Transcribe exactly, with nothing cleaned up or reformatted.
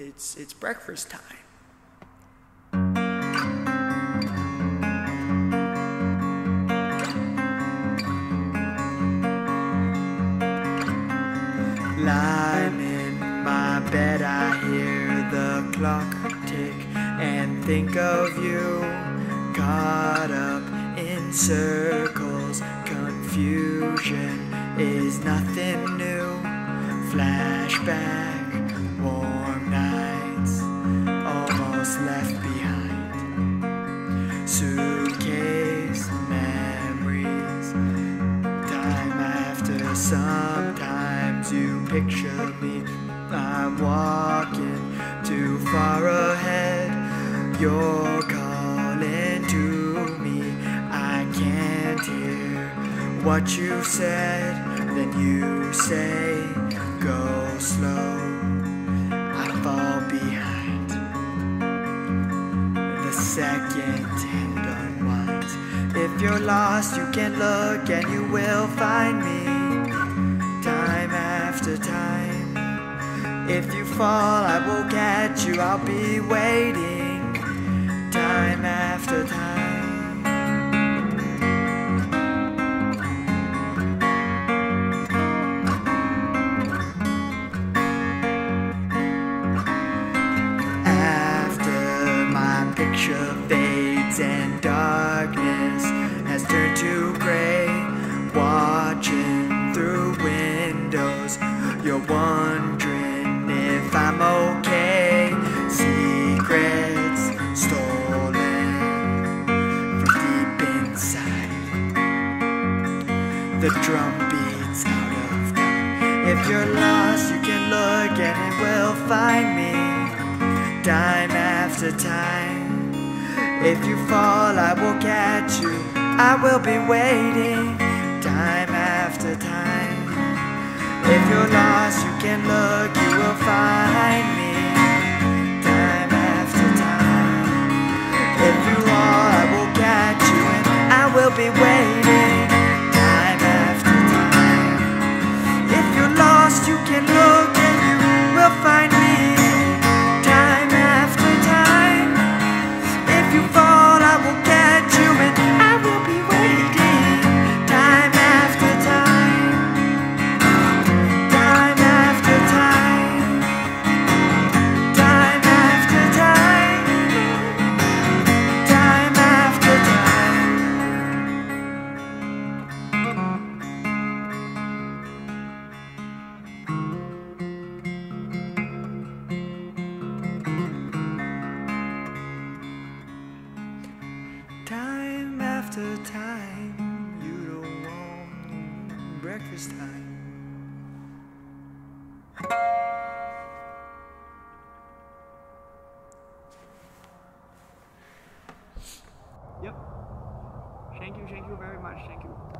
it's, it's breakfast time. Lying in my bed, I hear the clock tick and think of you, caught up in circles. Confusion is nothing new. Flashback, warm nights, almost left behind. Suitcase memories, time after sometimes you picture me. I'm walking too far ahead. You're calling to me. I can't hear what you said. Then you say, go slow. I fall behind. The second hand unwinds. If you're lost, you can look and you will find me. Time after time. If you fall, I will catch you. I'll be waiting. Time after time. Picture fades and darkness has turned to gray. Watching through windows, you're wondering if I'm okay. Secrets stolen from deep inside. The drum beats out of time. If you're lost, you can look and it will find me. Time after time. If you fall, I will catch you. I will be waiting. Time after time. If you're lost, you can look, you will find me. Time after time. If you fall, I will catch you and I will be waiting. Time after time. If you're lost, you can look and you will find me. If you fall, I will catch you and I will be waiting. Time after time. Time after time. Time after time. Time after Time after time, you don't want breakfast time. Yep. Thank you, thank you very much, thank you.